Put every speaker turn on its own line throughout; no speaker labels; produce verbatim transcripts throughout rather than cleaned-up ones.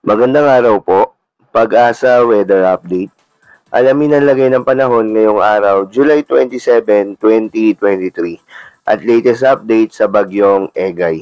Magandang araw po. Pag-asa Weather Update. Alamin ang lagay ng panahon ngayong araw, July twenty-seven, twenty twenty-three, at latest update sa bagyong Egay.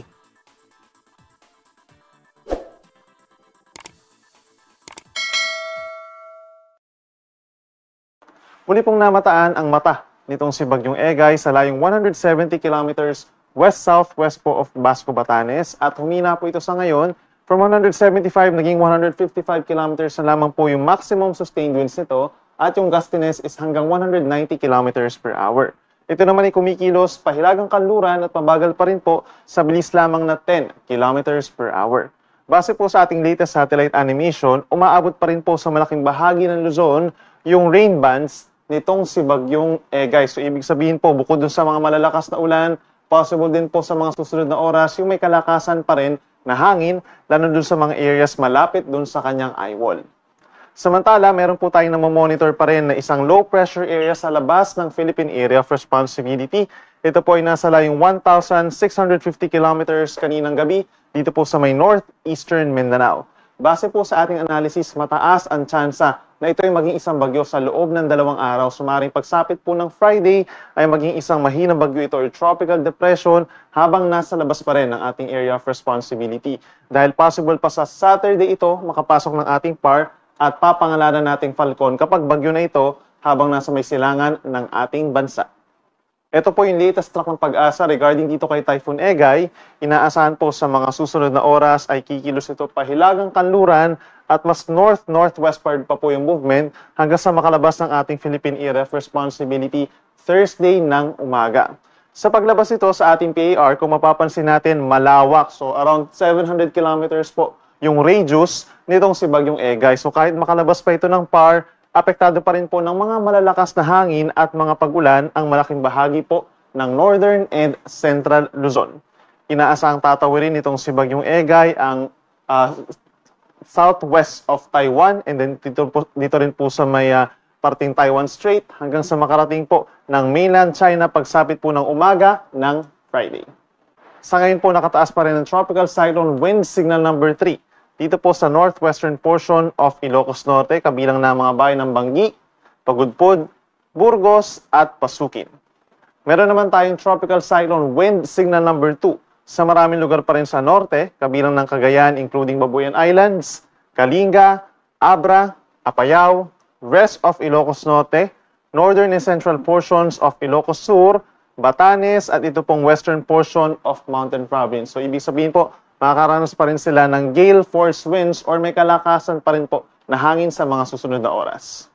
Muli pong namataan ang mata nitong si Bagyong Egay sa layong one hundred seventy kilometers west-southwest po of Basco, Batanes at humina po ito sa ngayon from one hundred seventy-five naging one hundred fifty-five kilometers na lamang po yung maximum sustained winds nito at yung gustiness is hanggang one hundred ninety kilometers per hour. Ito naman ay kumikilos pahilagang kanluran at pabagal pa rin po sa bilis lamang na ten kilometers per hour. Base po sa ating latest satellite animation, umaabot pa rin po sa malaking bahagi ng Luzon yung rain bands nitong si Bagyong Egay. So, ibig sabihin po, bukod dun sa mga malalakas na ulan, possible din po sa mga susunod na oras, yung may kalakasan pa rin na hangin, lalo dun sa mga areas malapit dun sa kanyang eye wall. Samantala, meron po tayong namomonitor pa rin na isang low pressure area sa labas ng Philippine Area of Responsibility. Ito po ay nasa layong one thousand six hundred fifty kilometers kaninang gabi dito po sa may northeastern Mindanao. Base po sa ating analysis, mataas ang tsansa na ito ay maging isang bagyo sa loob ng dalawang araw. Sumaring pagsapit po ng Friday ay maging isang mahinang bagyo ito or tropical depression habang nasa labas pa rin ng ating area of responsibility. Dahil possible pa sa Saturday ito makapasok ng ating P A R at papangalanan nating Falcon kapag bagyo na ito habang nasa may silangan ng ating bansa. Ito po yung latest track ng pag-asa regarding dito kay Typhoon Egay. Inaasahan po sa mga susunod na oras ay kikilos ito pahilagang kanluran at mas north-northwestward pa po yung movement hanggang sa makalabas ng ating Philippine Area of Responsibility Thursday ng umaga. Sa paglabas ito sa ating P A R, kung mapapansin natin, malawak. So around seven hundred kilometers po yung radius nitong si Bagyong Egay. So kahit makalabas pa ito ng P A R, apektado pa rin po ng mga malalakas na hangin at mga pag-ulan ang malaking bahagi po ng Northern and Central Luzon. Inaasahang tatawirin itong si Bagyong Egay ang uh, southwest of Taiwan and then dito, po, dito rin po sa may uh, parting Taiwan Strait hanggang sa makarating po ng mainland China pagsapit po ng umaga ng Friday. Sa ngayon po nakataas pa rin ang tropical cyclone wind signal number three dito po sa northwestern portion of Ilocos Norte, kabilang na mga bayan ng Banggi, Pagudpud, Burgos, at Pasukin. Meron naman tayong tropical cyclone wind signal number two sa maraming lugar pa rin sa norte, kabilang ng Cagayan including Babuyan Islands, Kalinga, Abra, Apayao, rest of Ilocos Norte, northern and central portions of Ilocos Sur, Batanes, at ito pong western portion of Mountain Province. So, ibig sabihin po, makakaranas pa rin sila ng gale force winds or may kalakasan pa rin po na hangin sa mga susunod na oras.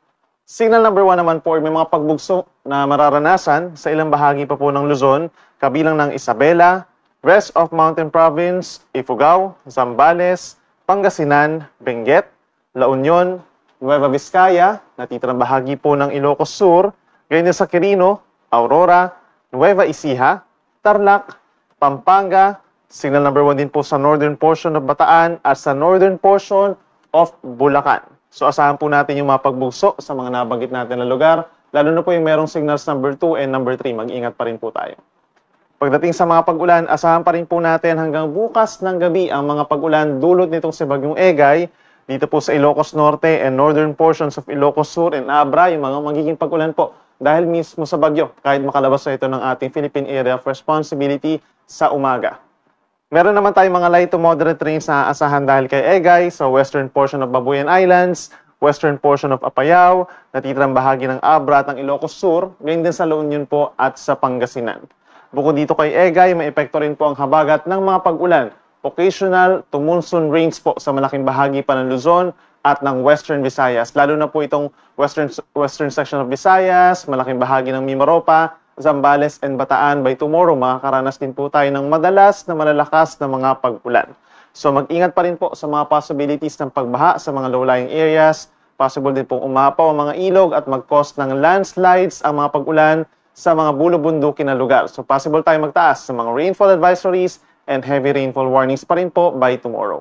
Signal number one naman po, may mga pagbugso na mararanasan sa ilang bahagi pa po ng Luzon, kabilang ng Isabela, rest of Mountain Province, Ifugao, Zambales, Pangasinan, Benguet, La Union, Nueva Vizcaya, natitirang bahagi po ng Ilocos Sur, ganyan sa Quirino, Aurora, Nueva Ecija, Tarlac, Pampanga, signal number one din po sa northern portion of Bataan at sa northern portion of Bulacan. So asahan po natin yung mga pagbugso sa mga nabanggit natin na lugar, lalo na po yung merong signals number two and number three, mag-ingat pa rin po tayo. Pagdating sa mga pag-ulan, asahan pa rin po natin hanggang bukas ng gabi ang mga pag-ulan dulot nitong si Bagyong Egay, dito po sa Ilocos Norte and northern portions of Ilocos Sur and Abra, yung mga magiging pag-ulan po dahil mismo sa bagyo, kahit makalabas na ito ng ating Philippine Area of Responsibility sa umaga. Meron naman tayong mga light to moderate rains na asahan dahil kay Egay sa western portion of Babuyan Islands, western portion of Apayao, natitirang bahagi ng Abra at ng Ilocos Sur, ganyan din sa La Union po at sa Pangasinan. Bukod dito kay Egay, may epekto rin po ang habagat ng mga pag-ulan, occasional to monsoon rains po sa malaking bahagi pa ng Luzon at ng Western Visayas. Lalo na po itong western, western section of Visayas, malaking bahagi ng Mimaropa, Zambales and Bataan. By tomorrow, makakaranas din po tayo ng madalas na malalakas na mga pag-ulan. So mag-ingat pa rin po sa mga possibilities ng pagbaha sa mga low-lying areas. Possible din pong umapaw ang mga ilog at mag-cause ng landslides ang mga pag-ulan sa mga bulubundukin na lugar. So possible tayo magtaas sa mga rainfall advisories and heavy rainfall warnings pa rin po by tomorrow.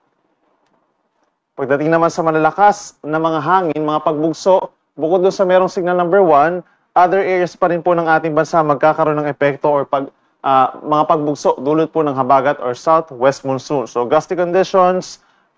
Pagdating naman sa malalakas na mga hangin, mga pagbugso, bukod doon sa merong signal number one, other areas pa rin po ng ating bansa magkakaroon ng epekto or pag, uh, mga pagbugso dulot po ng habagat or southwest monsoon. So gusty conditions,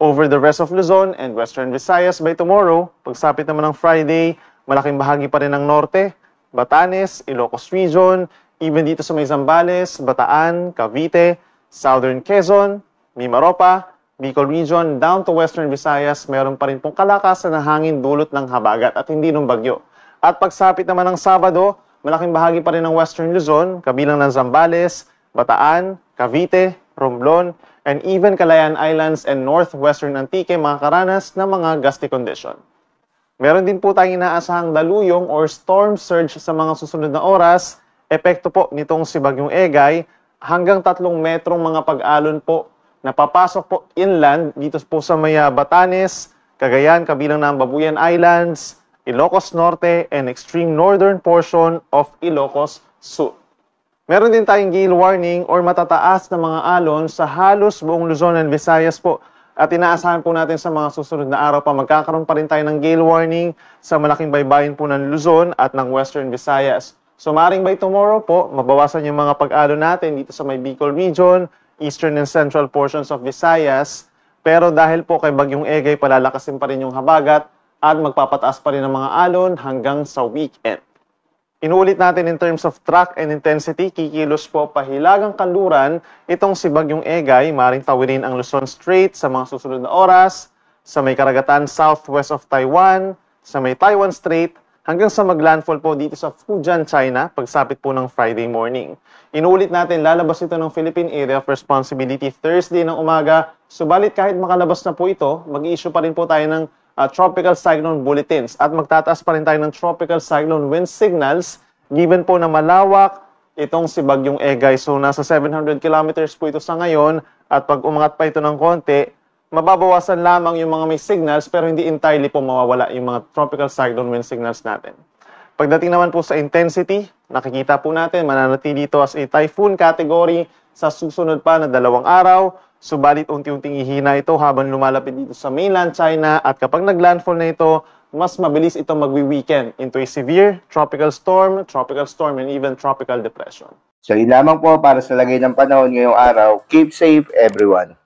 over the rest of Luzon and Western Visayas by tomorrow. Pagsapit naman ng Friday, malaking bahagi pa rin ng Norte, Batanes, Ilocos Region, even dito sa may Zambales, Bataan, Cavite, Southern Quezon, Mimaropa, Bicol Region, down to Western Visayas, meron pa rin pong kalakasan na hangin dulot ng habagat at hindi ng bagyo. At pagsapit naman ng Sabado, malaking bahagi pa rin ng Western Luzon, kabilang ng Zambales, Bataan, Cavite, Romblon, and even Calayan Islands and Northwestern Antique makakaranas ng mga gusty condition. Meron din po tayong inaasahang daluyong or storm surge sa mga susunod na oras. Epekto po nitong si Bagyong Egay, hanggang tatlong metrong mga pag-alon po na papasok po inland dito po sa may Batanes, Cagayan, kabilang ng Babuyan Islands, Ilocos Norte, and extreme northern portion of Ilocos Sur. Meron din tayong gale warning or matataas na mga alon sa halos buong Luzon and Visayas po. At inaasahan po natin sa mga susunod na araw pa, magkakaroon pa rin tayo ng gale warning sa malaking baybayin po ng Luzon at ng Western Visayas. So maaaring by tomorrow po, mabawasan yung mga pag-alon natin dito sa may Bicol Region, eastern and central portions of Visayas. Pero dahil po kay Bagyong Egay, palalakasin pa rin yung habagat at magpapataas pa rin ang mga alon hanggang sa weekend. Inuulit natin in terms of track and intensity, kikilos po pahilagang kanluran itong si Bagyong Egay, maaaring tawirin ang Luzon Strait sa mga susunod na oras, sa may karagatan southwest of Taiwan, sa may Taiwan Strait, hanggang sa maglandfall po dito sa Fujian, China, pagsapit po ng Friday morning. Inuulit natin, lalabas ito ng Philippine Area of Responsibility Thursday ng umaga, subalit kahit makalabas na po ito, mag-i-issue pa rin po tayo ng Uh, tropical cyclone bulletins at magtataas pa rin tayo ng tropical cyclone wind signals given po na malawak itong si Bagyong Egay. So nasa seven hundred kilometers po ito sa ngayon at pag umangat pa ito ng konti, mababawasan lamang yung mga may signals pero hindi entirely po mawawala yung mga tropical cyclone wind signals natin. Pagdating naman po sa intensity, nakikita po natin mananatili dito as a typhoon category sa susunod pa na dalawang araw. Subalit unti-unting ihina ito habang lumalapit dito sa mainland China at kapag naglandfall na ito, mas mabilis ito magwi-weekend into a severe tropical storm, tropical storm, and even tropical depression.
So yun lamang po para sa lagay ng panahon ngayong araw. Keep safe everyone.